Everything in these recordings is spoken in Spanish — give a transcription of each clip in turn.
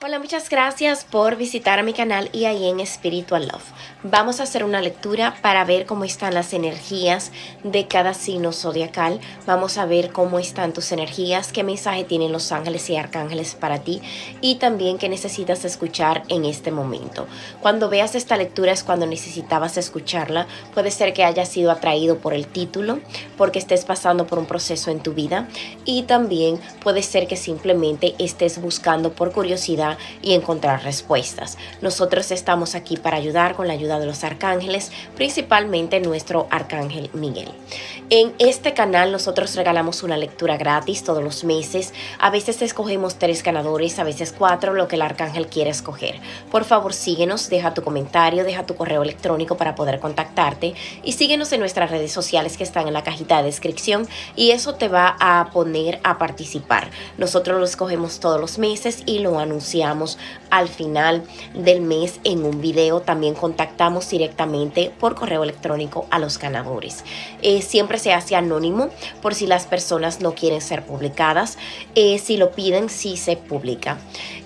Hola, muchas gracias por visitar a mi canal y ahí en Spiritual Love. Vamos a hacer una lectura para ver cómo están las energías de cada signo zodiacal. Vamos a ver cómo están tus energías, qué mensaje tienen los ángeles y arcángeles para ti y también qué necesitas escuchar en este momento. Cuando veas esta lectura es cuando necesitabas escucharla. Puede ser que hayas sido atraído por el título, porque estés pasando por un proceso en tu vida y también puede ser que simplemente estés buscando por curiosidad y encontrar respuestas. Nosotros estamos aquí para ayudar con la ayuda de los arcángeles, principalmente nuestro arcángel Miguel. En este canal nosotros regalamos una lectura gratis todos los meses. A veces escogemos 3 ganadores, a veces 4, lo que el arcángel quiere escoger. Por favor, síguenos, deja tu comentario, deja tu correo electrónico para poder contactarte y síguenos en nuestras redes sociales que están en la cajita de descripción y eso te va a poner a participar. Nosotros lo escogemos todos los meses y lo anunciamos al final del mes en un video. También contactamos directamente por correo electrónico a los ganadores. Siempre se hace anónimo por si las personas no quieren ser publicadas. Si lo piden, sí se publica.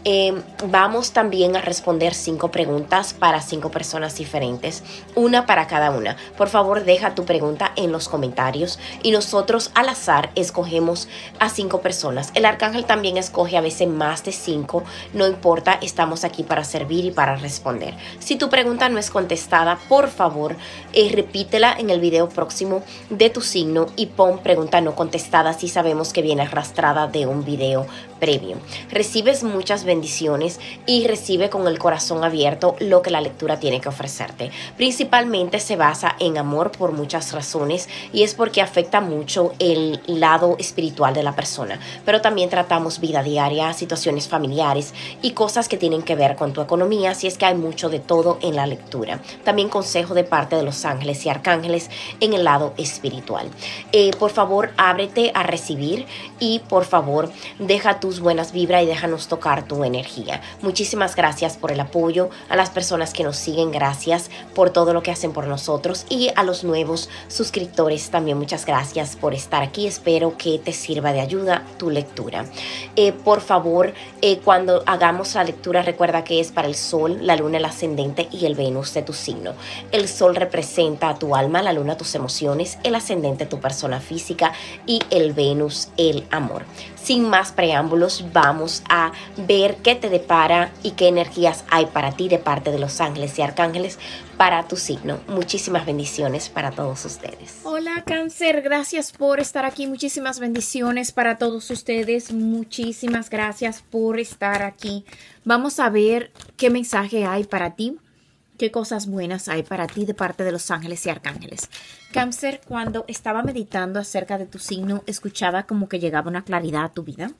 Vamos también a responder 5 preguntas para 5 personas diferentes, una para cada una. Por favor, deja tu pregunta en los comentarios y nosotros al azar escogemos a 5 personas. El arcángel también escoge a veces más de 5, no importa, estamos aquí para servir y para responder. Si tu pregunta no es contestada, por favor, repítela en el video próximo de tu signo y pon pregunta no contestada si sabemos que viene arrastrada de un video previo. Recibes muchas bendiciones y recibe con el corazón abierto lo que la lectura tiene que ofrecerte. Principalmente se basa en amor por muchas razones y es porque afecta mucho el lado espiritual de la persona, pero también tratamos vida diaria, situaciones familiares y cosas que tienen que ver con tu economía, así es que hay mucho de todo en la lectura. También consejo de parte de los ángeles y arcángeles en el lado espiritual. Por favor, ábrete a recibir y por favor, deja tus buenas vibras y déjanos tocar tu energía. Muchísimas gracias por el apoyo, a las personas que nos siguen, gracias por todo lo que hacen por nosotros y a los nuevos suscriptores también muchas gracias por estar aquí. Espero que te sirva de ayuda tu lectura. Por favor, cuando hagamos la lectura recuerda que es para el Sol, la Luna, el ascendente y el Venus de tu signo. El Sol representa a tu alma, la Luna tus emociones, el ascendente tu persona física y el Venus el amor. Sin más preámbulos, vamos a ver qué te depara y qué energías hay para ti de parte de los ángeles y arcángeles para tu signo. Muchísimas bendiciones para todos ustedes. Hola Cáncer, gracias por estar aquí. Muchísimas bendiciones para todos ustedes. Muchísimas gracias por estar aquí. Vamos a ver qué mensaje hay para ti. ¿Qué cosas buenas hay para ti de parte de los ángeles y arcángeles? Cáncer, cuando estaba meditando acerca de tu signo, escuchaba como que llegaba una claridad a tu vida.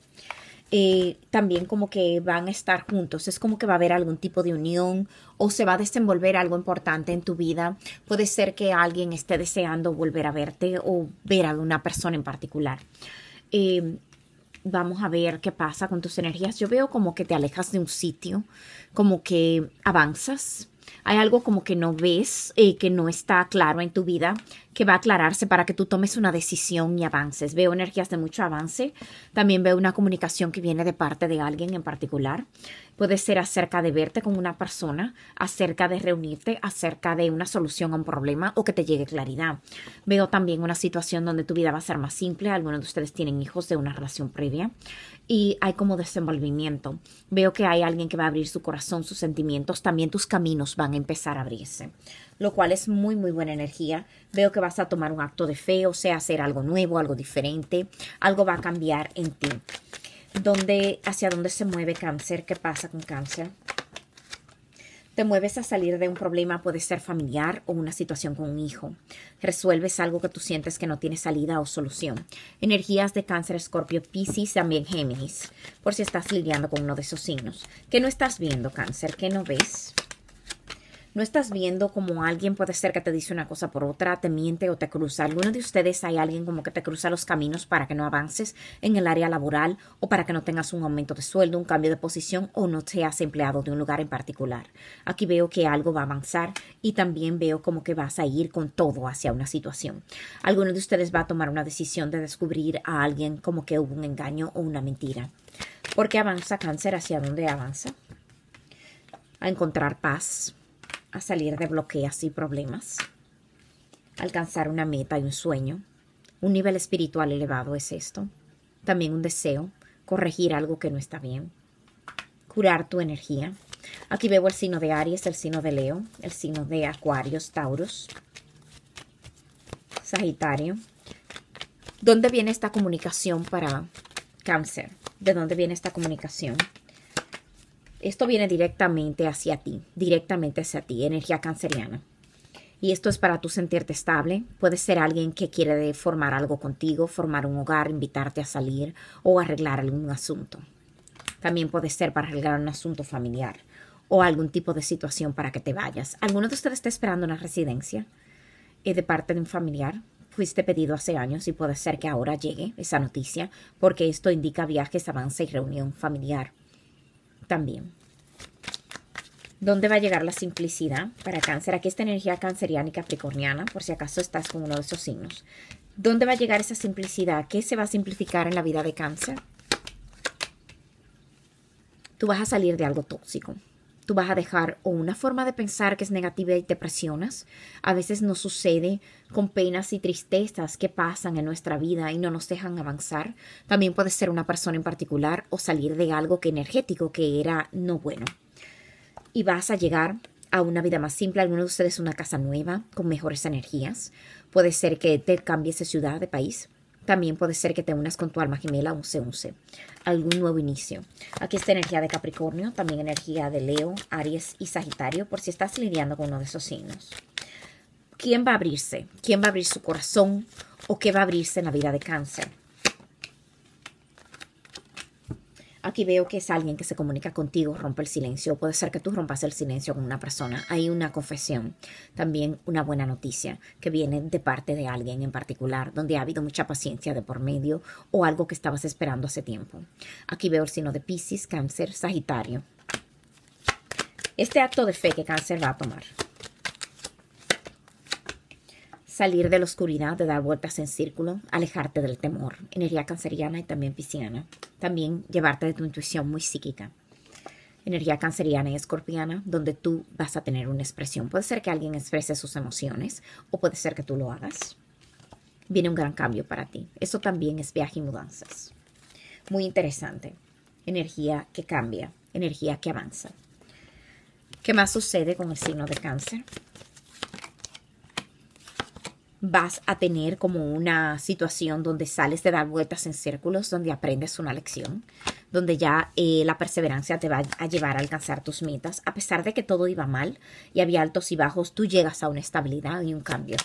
También como que van a estar juntos. Es como que va a haber algún tipo de unión o se va a desenvolver algo importante en tu vida. Puede ser que alguien esté deseando volver a verte o ver a una persona en particular. Vamos a ver qué pasa con tus energías. Yo veo como que te alejas de un sitio, como que avanzas. Hay algo como que no ves, que no está claro en tu vida, que va a aclararse para que tú tomes una decisión y avances. Veo energías de mucho avance. También veo una comunicación que viene de parte de alguien en particular. Puede ser acerca de verte con una persona, acerca de reunirte, acerca de una solución a un problema o que te llegue claridad. Veo también una situación donde tu vida va a ser más simple. Algunos de ustedes tienen hijos de una relación previa y hay como desenvolvimiento. Veo que hay alguien que va a abrir su corazón, sus sentimientos. También tus caminos van a empezar a abrirse, lo cual es muy, muy buena energía. Veo que vas a tomar un acto de fe, o sea, hacer algo nuevo, algo diferente. Algo va a cambiar en ti. ¿Hacia dónde se mueve Cáncer? ¿Qué pasa con Cáncer? Te mueves a salir de un problema, puede ser familiar o una situación con un hijo. Resuelves algo que tú sientes que no tiene salida o solución. Energías de Cáncer, Escorpio, Piscis, también Géminis. Por si estás lidiando con uno de esos signos. ¿Qué no estás viendo, Cáncer? ¿Qué no ves? No estás viendo como alguien puede ser que te dice una cosa por otra, te miente o te cruza. Alguno de ustedes hay alguien como que te cruza los caminos para que no avances en el área laboral o para que no tengas un aumento de sueldo, un cambio de posición o no seas empleado de un lugar en particular. Aquí veo que algo va a avanzar y también veo como que vas a ir con todo hacia una situación. Alguno de ustedes va a tomar una decisión de descubrir a alguien como que hubo un engaño o una mentira. Porque avanza Cáncer, ¿hacia dónde avanza? A encontrar paz, a salir de bloqueos y problemas, a alcanzar una meta y un sueño. Un nivel espiritual elevado es esto. También un deseo, corregir algo que no está bien, curar tu energía. Aquí veo el signo de Aries, el signo de Leo, el signo de Acuarios, Tauros, Sagitario. ¿Dónde viene esta comunicación para Cáncer? ¿De dónde viene esta comunicación? Esto viene directamente hacia ti, energía canceriana. Y esto es para tú sentirte estable. Puede ser alguien que quiere formar algo contigo, formar un hogar, invitarte a salir o arreglar algún asunto. También puede ser para arreglar un asunto familiar o algún tipo de situación para que te vayas. ¿Alguno de ustedes está esperando una residencia de parte de un familiar? Fuiste pedido hace años y puede ser que ahora llegue esa noticia, porque esto indica viajes, avance y reunión familiar también. ¿Dónde va a llegar la simplicidad para Cáncer? Aquí está energía canceriana y capricorniana, por si acaso estás con uno de esos signos. ¿Dónde va a llegar esa simplicidad? ¿Qué se va a simplificar en la vida de Cáncer? Tú vas a salir de algo tóxico. Tú vas a dejar o una forma de pensar que es negativa y te presionas. A veces nos sucede con penas y tristezas que pasan en nuestra vida y no nos dejan avanzar. También puede ser una persona en particular o salir de algo que energético que era no bueno. Y vas a llegar a una vida más simple. Algunos de ustedes una casa nueva con mejores energías. Puede ser que te cambies de ciudad, de país. También puede ser que te unas con tu alma gemela, 11-11. Algún nuevo inicio. Aquí está energía de Capricornio, también energía de Leo, Aries y Sagitario, por si estás lidiando con uno de esos signos. ¿Quién va a abrirse? ¿Quién va a abrir su corazón? ¿O qué va a abrirse en la vida de Cáncer? Aquí veo que es alguien que se comunica contigo, rompe el silencio. Puede ser que tú rompas el silencio con una persona. Hay una confesión, también una buena noticia que viene de parte de alguien en particular, donde ha habido mucha paciencia de por medio o algo que estabas esperando hace tiempo. Aquí veo el signo de Piscis, Cáncer, Sagitario. Este acto de fe que Cáncer va a tomar. Salir de la oscuridad, de dar vueltas en círculo, alejarte del temor. Energía canceriana y también pisciana. También llevarte de tu intuición muy psíquica. Energía canceriana y escorpiana, donde tú vas a tener una expresión. Puede ser que alguien exprese sus emociones o puede ser que tú lo hagas. Viene un gran cambio para ti. Eso también es viaje y mudanzas. Muy interesante. Energía que cambia, energía que avanza. ¿Qué más sucede con el signo de Cáncer? Vas a tener como una situación donde sales de dar vueltas en círculos, donde aprendes una lección, donde ya la perseverancia te va a llevar a alcanzar tus metas. A pesar de que todo iba mal y había altos y bajos, tú llegas a una estabilidad y un cambio.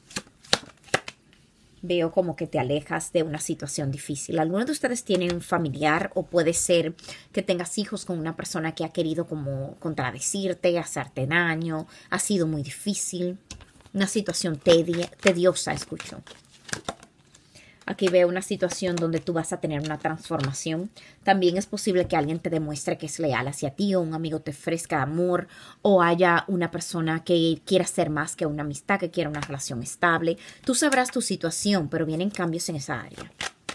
Veo como que te alejas de una situación difícil. Algunos de ustedes tienen un familiar o puede ser que tengas hijos con una persona que ha querido como contradecirte, hacerte daño. Ha sido muy difícil. Una situación tediosa, escucho. Aquí veo una situación donde tú vas a tener una transformación. También es posible que alguien te demuestre que es leal hacia ti o un amigo te ofrezca amor o haya una persona que quiera ser más que una amistad, que quiera una relación estable. Tú sabrás tu situación, pero vienen cambios en esa área.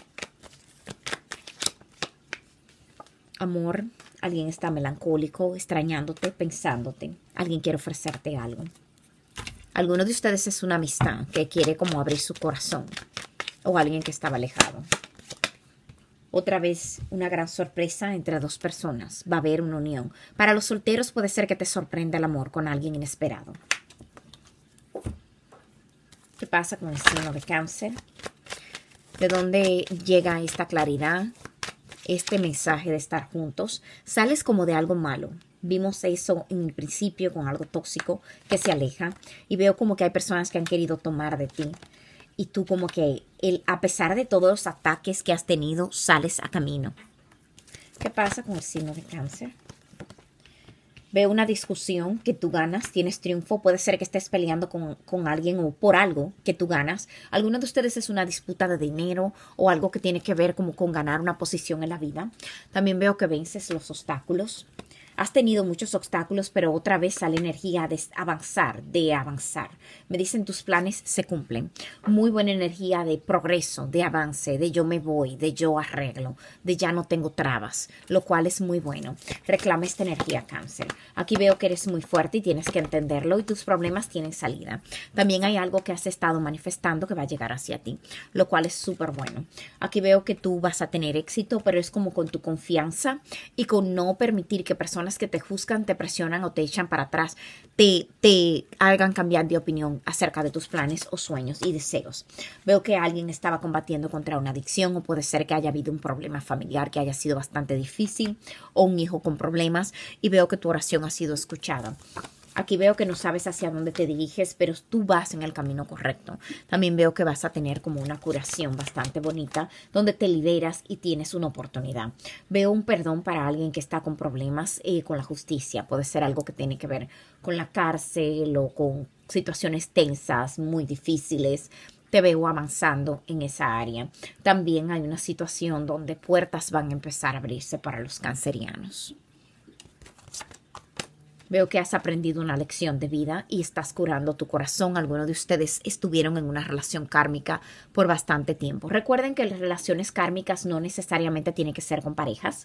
Amor, alguien está melancólico, extrañándote, pensándote. Alguien quiere ofrecerte algo. Alguno de ustedes es una amistad que quiere como abrir su corazón o alguien que estaba alejado. Otra vez una gran sorpresa entre dos personas. Va a haber una unión. Para los solteros puede ser que te sorprenda el amor con alguien inesperado. ¿Qué pasa con el signo de Cáncer? ¿De dónde llega esta claridad? Este mensaje de estar juntos. Sales como de algo malo. Vimos eso en el principio con algo tóxico que se aleja. Y veo como que hay personas que han querido tomar de ti. Y tú como que, a pesar de todos los ataques que has tenido, sales a camino. ¿Qué pasa con el signo de Cáncer? Veo una discusión que tú ganas, tienes triunfo. Puede ser que estés peleando con alguien o por algo que tú ganas. Alguno de ustedes es una disputa de dinero o algo que tiene que ver como con ganar una posición en la vida. También veo que vences los obstáculos. Has tenido muchos obstáculos, pero otra vez sale energía de avanzar, de avanzar. Me dicen tus planes se cumplen. Muy buena energía de progreso, de avance, de yo me voy, de yo arreglo, de ya no tengo trabas, lo cual es muy bueno. Reclama esta energía, Cáncer. Aquí veo que eres muy fuerte y tienes que entenderlo y tus problemas tienen salida. También hay algo que has estado manifestando que va a llegar hacia ti, lo cual es súper bueno. Aquí veo que tú vas a tener éxito, pero es como con tu confianza y con no permitir que personas que te juzgan, te presionan o te echan para atrás, te hagan cambiar de opinión acerca de tus planes o sueños y deseos. Veo que alguien estaba combatiendo contra una adicción o puede ser que haya habido un problema familiar que haya sido bastante difícil o un hijo con problemas y veo que tu oración ha sido escuchada. Aquí veo que no sabes hacia dónde te diriges, pero tú vas en el camino correcto. También veo que vas a tener como una curación bastante bonita, donde te liberas y tienes una oportunidad. Veo un perdón para alguien que está con problemas con la justicia. Puede ser algo que tiene que ver con la cárcel o con situaciones tensas, muy difíciles. Te veo avanzando en esa área. También hay una situación donde puertas van a empezar a abrirse para los cancerianos. Veo que has aprendido una lección de vida y estás curando tu corazón. Algunos de ustedes estuvieron en una relación kármica por bastante tiempo. Recuerden que las relaciones kármicas no necesariamente tienen que ser con parejas,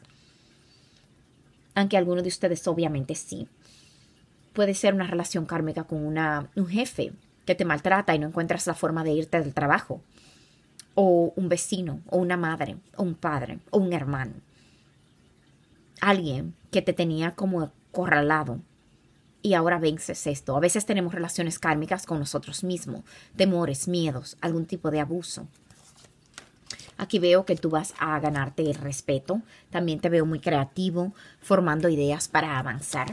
aunque algunos de ustedes obviamente sí. Puede ser una relación kármica con un jefe que te maltrata y no encuentras la forma de irte del trabajo, o un vecino, o una madre, o un padre, o un hermano. Alguien que te tenía como acorralado. Y ahora vences esto. A veces tenemos relaciones kármicas con nosotros mismos, temores, miedos, algún tipo de abuso. Aquí veo que tú vas a ganarte el respeto. También te veo muy creativo, formando ideas para avanzar.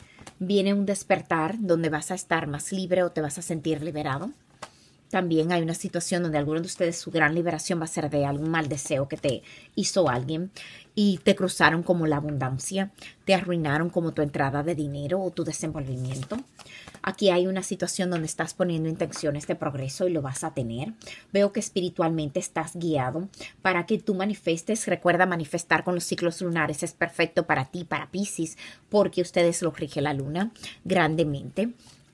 Viene un despertar donde vas a estar más libre o te vas a sentir liberado. También hay una situación donde algunos de ustedes su gran liberación va a ser de algún mal deseo que te hizo alguien y te cruzaron como la abundancia, te arruinaron como tu entrada de dinero o tu desenvolvimiento. Aquí hay una situación donde estás poniendo intenciones de progreso y lo vas a tener. Veo que espiritualmente estás guiado para que tú manifestes. Recuerda, manifestar con los ciclos lunares es perfecto para ti, para Piscis, porque ustedes lo rige la luna grandemente.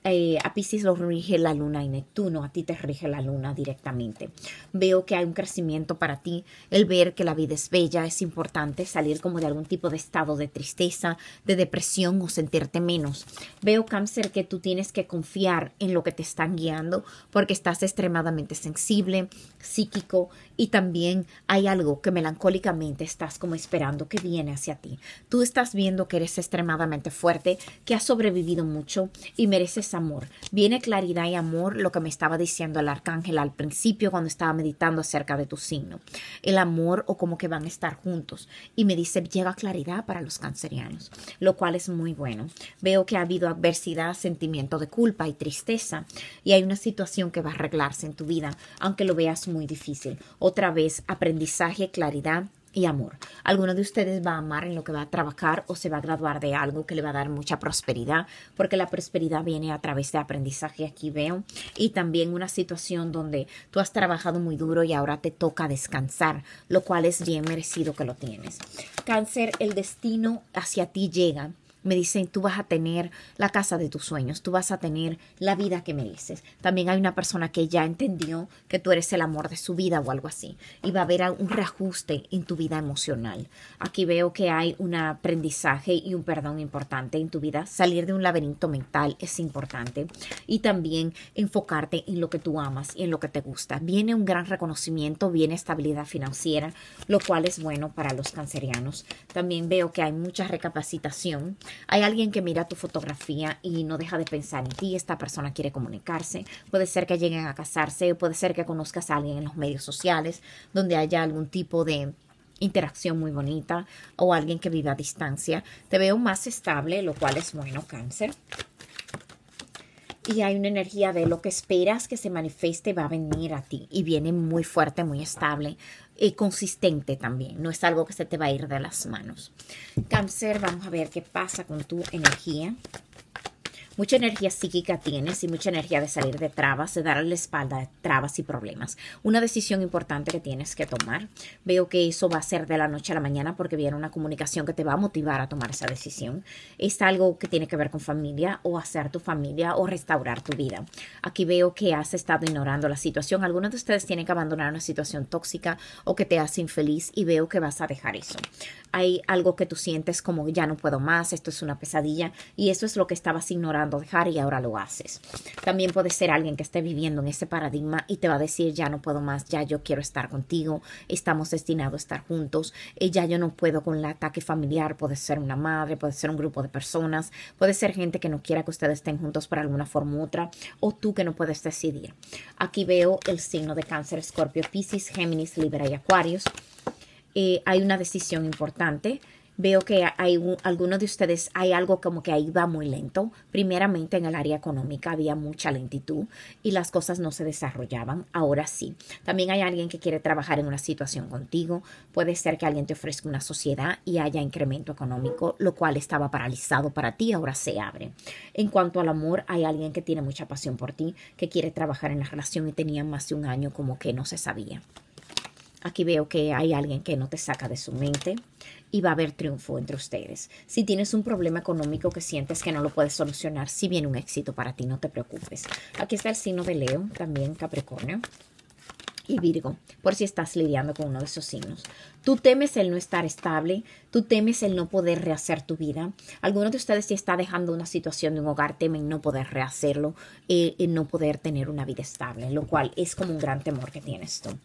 A Piscis lo rige la luna y Neptuno, a ti te rige la luna directamente. Veo que hay un crecimiento para ti, el ver que la vida es bella, es importante salir como de algún tipo de estado de tristeza, de depresión o sentirte menos. Veo, Cáncer, que tú tienes que confiar en lo que te están guiando porque estás extremadamente sensible, psíquico y también hay algo que melancólicamente estás como esperando que viene hacia ti. Tú estás viendo que eres extremadamente fuerte, que has sobrevivido mucho y mereces amor. Viene claridad y amor, lo que me estaba diciendo el arcángel al principio cuando estaba meditando acerca de tu signo. El amor o como que van a estar juntos. Y me dice, llega claridad para los cancerianos, lo cual es muy bueno. Veo que ha habido adversidad, sentimiento de culpa y tristeza. Y hay una situación que va a arreglarse en tu vida, aunque lo veas muy difícil. Otra vez, aprendizaje, claridad y amor. Alguno de ustedes va a amar en lo que va a trabajar o se va a graduar de algo que le va a dar mucha prosperidad, porque la prosperidad viene a través de aprendizaje, aquí veo, y también una situación donde tú has trabajado muy duro y ahora te toca descansar, lo cual es bien merecido que lo tienes. Cáncer, el destino hacia ti llega. Me dicen, tú vas a tener la casa de tus sueños, tú vas a tener la vida que mereces. También hay una persona que ya entendió que tú eres el amor de su vida o algo así. Y va a haber un reajuste en tu vida emocional. Aquí veo que hay un aprendizaje y un perdón importante en tu vida. Salir de un laberinto mental es importante. Y también enfocarte en lo que tú amas y en lo que te gusta. Viene un gran reconocimiento, viene estabilidad financiera, lo cual es bueno para los cancerianos. También veo que hay mucha recapacitación. Hay alguien que mira tu fotografía y no deja de pensar en ti. Esta persona quiere comunicarse. Puede ser que lleguen a casarse. Puede ser que conozcas a alguien en los medios sociales donde haya algún tipo de interacción muy bonita o alguien que viva a distancia. Te veo más estable, lo cual es bueno, Cáncer. Y hay una energía de lo que esperas que se manifieste va a venir a ti. Y viene muy fuerte, muy estable y consistente también. No es algo que se te va a ir de las manos. Cáncer, vamos a ver qué pasa con tu energía. Mucha energía psíquica tienes y mucha energía de salir de trabas, de darle la espalda a trabas y problemas. Una decisión importante que tienes que tomar. Veo que eso va a ser de la noche a la mañana porque viene una comunicación que te va a motivar a tomar esa decisión. Es algo que tiene que ver con familia o hacer tu familia o restaurar tu vida. Aquí veo que has estado ignorando la situación. Algunos de ustedes tienen que abandonar una situación tóxica o que te hace infeliz y veo que vas a dejar eso. Hay algo que tú sientes como ya no puedo más, esto es una pesadilla y eso es lo que estabas ignorando dejar y ahora lo haces. También puede ser alguien que esté viviendo en ese paradigma y te va a decir ya no puedo más, ya yo quiero estar contigo, estamos destinados a estar juntos, ya yo no puedo con el ataque familiar, puede ser una madre, puede ser un grupo de personas, puede ser gente que no quiera que ustedes estén juntos por alguna forma u otra o tú que no puedes decidir. Aquí veo el signo de Cáncer, Escorpio, Piscis, Géminis, Libra y Acuarios. Hay una decisión importante. Veo que algunos de ustedes hay algo como que ahí va muy lento. Primeramente en el área económica había mucha lentitud y las cosas no se desarrollaban. Ahora sí. También hay alguien que quiere trabajar en una situación contigo. Puede ser que alguien te ofrezca una sociedad y haya incremento económico, lo cual estaba paralizado para ti, ahora se abre. En cuanto al amor, hay alguien que tiene mucha pasión por ti, que quiere trabajar en la relación y tenía más de un año como que no se sabía. Aquí veo que hay alguien que no te saca de su mente y va a haber triunfo entre ustedes. Si tienes un problema económico que sientes que no lo puedes solucionar, si viene un éxito para ti, no te preocupes. Aquí está el signo de Leo, también Capricornio y Virgo, por si estás lidiando con uno de esos signos. Tú temes el no estar estable, tú temes el no poder rehacer tu vida. Algunos de ustedes si está dejando una situación de un hogar, temen no poder rehacerlo, no poder tener una vida estable, lo cual es como un gran temor que tienes tú.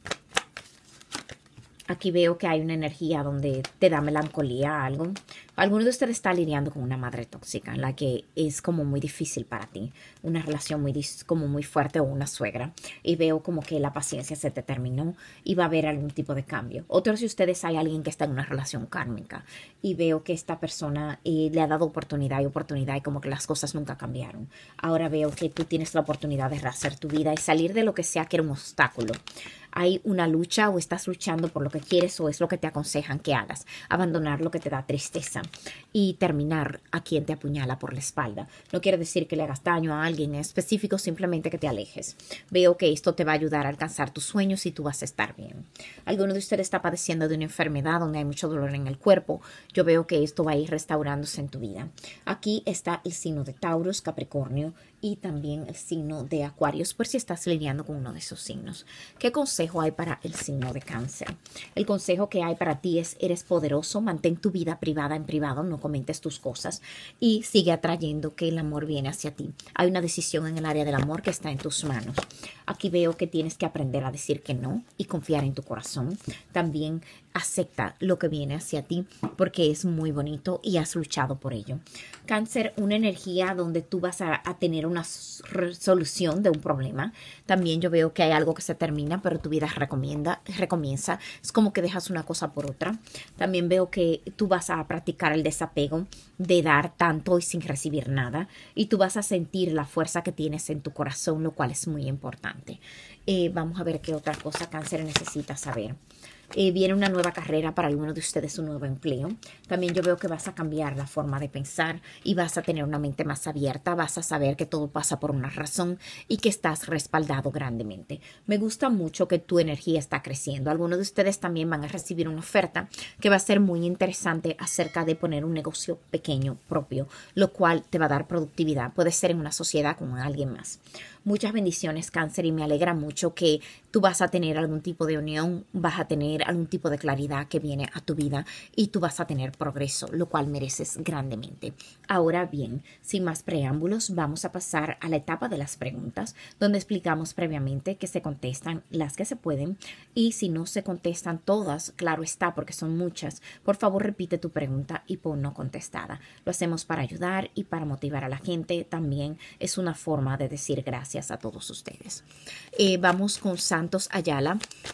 Aquí veo que hay una energía donde te da melancolía algo. Alguno de ustedes está lidiando con una madre tóxica, en la que es como muy difícil para ti. Una relación como muy fuerte o una suegra. Y veo como que la paciencia se te terminó y va a haber algún tipo de cambio. Otros de ustedes hay alguien que está en una relación kármica. Y veo que esta persona le ha dado oportunidad y como que las cosas nunca cambiaron. Ahora veo que tú tienes la oportunidad de rehacer tu vida y salir de lo que sea que era un obstáculo. Hay una lucha o estás luchando por lo que quieres o es lo que te aconsejan que hagas. Abandonar lo que te da tristeza y terminar a quien te apuñala por la espalda. No quiere decir que le hagas daño a alguien en específico, simplemente que te alejes. Veo que esto te va a ayudar a alcanzar tus sueños y tú vas a estar bien. Alguno de ustedes está padeciendo de una enfermedad donde hay mucho dolor en el cuerpo. Yo veo que esto va a ir restaurándose en tu vida. Aquí está el signo de Taurus, Capricornio y también el signo de Acuarios, por si estás lidiando con uno de esos signos. ¿Qué consejo hay para el signo de Cáncer? El consejo que hay para ti es: eres poderoso, mantén tu vida privada en privado, no comentes tus cosas y sigue atrayendo que el amor viene hacia ti. Hay una decisión en el área del amor que está en tus manos. Aquí veo que tienes que aprender a decir que no y confiar en tu corazón. También acepta lo que viene hacia ti porque es muy bonito y has luchado por ello. Cáncer, una energía donde tú vas a tener una solución de un problema. También yo veo que hay algo que se termina, pero tu vida recomienza. Es como que dejas una cosa por otra. También veo que tú vas a practicar el desapego de dar tanto y sin recibir nada. Y tú vas a sentir la fuerza que tienes en tu corazón, lo cual es muy importante. Vamos a ver qué otra cosa Cáncer necesita saber. Viene una nueva carrera para algunos de ustedes, un nuevo empleo. También yo veo que vas a cambiar la forma de pensar y vas a tener una mente más abierta. Vas a saber que todo pasa por una razón y que estás respaldado grandemente. Me gusta mucho que tu energía está creciendo. Algunos de ustedes también van a recibir una oferta que va a ser muy interesante acerca de poner un negocio pequeño propio, lo cual te va a dar productividad. Puede ser en una sociedad con alguien más. Muchas bendiciones, Cáncer, y me alegra mucho que tú vas a tener algún tipo de unión, vas a tener algún tipo de claridad que viene a tu vida y tú vas a tener progreso, lo cual mereces grandemente. Ahora bien, sin más preámbulos, vamos a pasar a la etapa de las preguntas, donde explicamos previamente que se contestan las que se pueden y si no se contestan todas, claro está, porque son muchas, por favor repite tu pregunta y pon no contestada. Lo hacemos para ayudar y para motivar a la gente. También es una forma de decir gracias a todos ustedes. Vamos con Santos Ayala.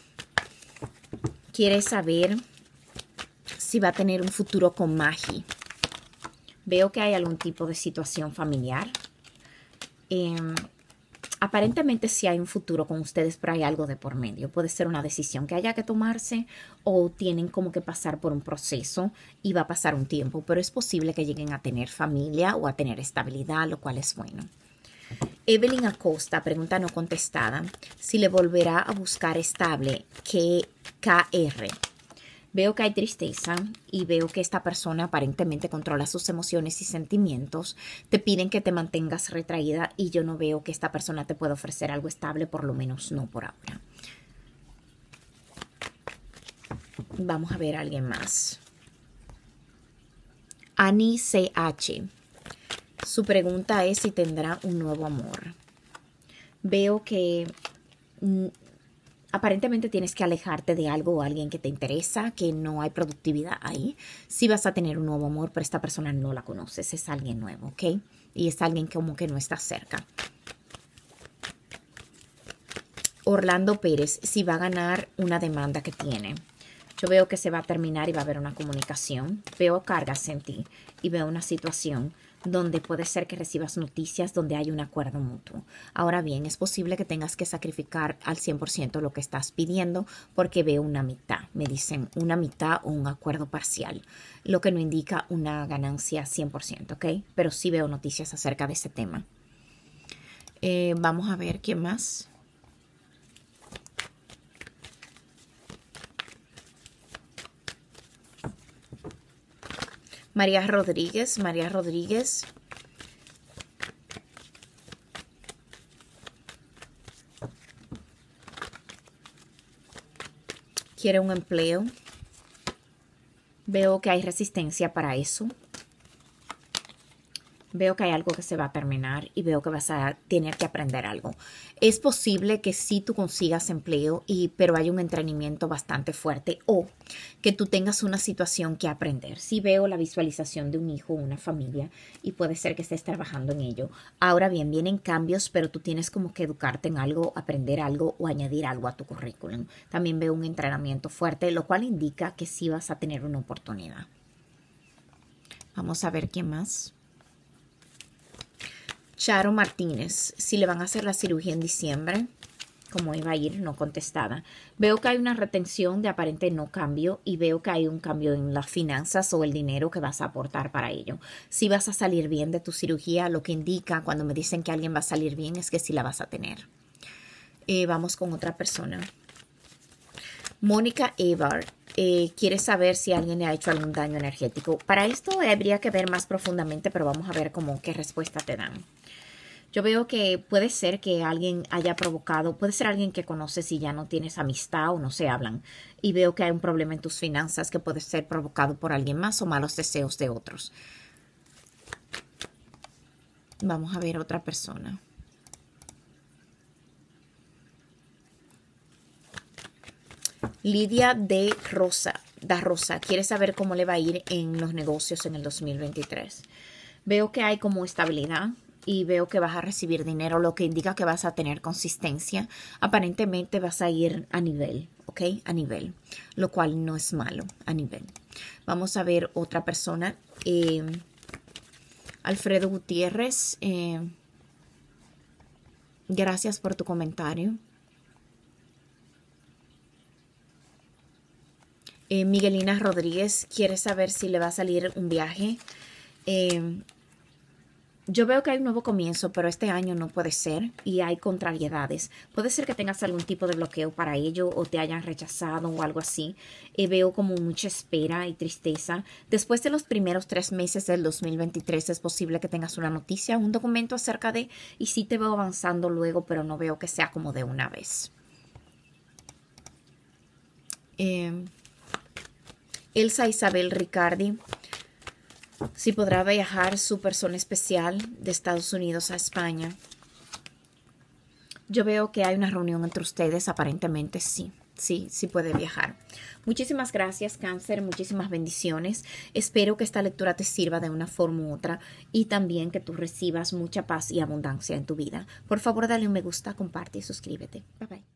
Quiere saber si va a tener un futuro con Magi. Veo que hay algún tipo de situación familiar. Aparentemente sí hay un futuro con ustedes, pero hay algo de por medio. Puede ser una decisión que haya que tomarse o tienen como que pasar por un proceso y va a pasar un tiempo, pero es posible que lleguen a tener familia o a tener estabilidad, lo cual es bueno. Evelyn Acosta, pregunta no contestada, si le volverá a buscar estable que KR. Veo que hay tristeza y veo que esta persona aparentemente controla sus emociones y sentimientos. Te piden que te mantengas retraída y yo no veo que esta persona te pueda ofrecer algo estable, por lo menos no por ahora. Vamos a ver a alguien más. Ani CH. Su pregunta es si tendrá un nuevo amor. Veo que aparentemente tienes que alejarte de algo o alguien que te interesa, que no hay productividad ahí. Sí vas a tener un nuevo amor, pero esta persona no la conoces, es alguien nuevo, ¿ok? Y es alguien como que no está cerca. Orlando Pérez, si va a ganar una demanda que tiene. Yo veo que se va a terminar y va a haber una comunicación. Veo cargas en ti y veo una situación donde puede ser que recibas noticias donde hay un acuerdo mutuo. Ahora bien, es posible que tengas que sacrificar al 100% lo que estás pidiendo porque veo una mitad. Me dicen una mitad o un acuerdo parcial, lo que no indica una ganancia 100%, ¿ok? Pero sí veo noticias acerca de ese tema. Vamos a ver quién más. María Rodríguez. Quiere un empleo. Veo que hay resistencia para eso. Veo que hay algo que se va a terminar y veo que vas a tener que aprender algo. Es posible que sí tú consigas empleo, pero hay un entrenamiento bastante fuerte o que tú tengas una situación que aprender. Sí veo la visualización de un hijo, una familia y puede ser que estés trabajando en ello. Ahora bien, vienen cambios, pero tú tienes como que educarte en algo, aprender algo o añadir algo a tu currículum. También veo un entrenamiento fuerte, lo cual indica que sí vas a tener una oportunidad. Vamos a ver quién más. Charo Martínez, si le van a hacer la cirugía en diciembre, como iba a ir, no contestada. Veo que hay una retención de aparente no cambio y veo que hay un cambio en las finanzas o el dinero que vas a aportar para ello. Si vas a salir bien de tu cirugía, lo que indica cuando me dicen que alguien va a salir bien es que sí la vas a tener. Vamos con otra persona. Mónica Evar. Quiere saber si alguien le ha hecho algún daño energético. Para esto habría que ver más profundamente, pero vamos a ver cómo qué respuesta te dan. Yo veo que puede ser que alguien haya provocado, puede ser alguien que conoces y ya no tienes amistad o no se hablan. Y veo que hay un problema en tus finanzas que puede ser provocado por alguien más o malos deseos de otros. Vamos a ver otra persona. Lidia Da Rosa quiere saber cómo le va a ir en los negocios en el 2023. Veo que hay como estabilidad y veo que vas a recibir dinero, lo que indica que vas a tener consistencia. Aparentemente vas a ir a nivel, ¿ok? A nivel, lo cual no es malo, a nivel. Vamos a ver otra persona. Alfredo Gutiérrez, gracias por tu comentario. Miguelina Rodríguez quiere saber si le va a salir un viaje. Yo veo que hay un nuevo comienzo, pero este año no puede ser y hay contrariedades. Puede ser que tengas algún tipo de bloqueo para ello o te hayan rechazado o algo así. Veo como mucha espera y tristeza. Después de los primeros 3 meses del 2023 es posible que tengas una noticia, un documento acerca de, y sí te veo avanzando luego, pero no veo que sea como de una vez. Elsa Isabel Ricardi. Si podrá viajar su persona especial de Estados Unidos a España. Yo veo que hay una reunión entre ustedes, aparentemente sí puede viajar. Muchísimas gracias, Cáncer, muchísimas bendiciones. Espero que esta lectura te sirva de una forma u otra y también que tú recibas mucha paz y abundancia en tu vida. Por favor, dale un me gusta, comparte y suscríbete. Bye bye.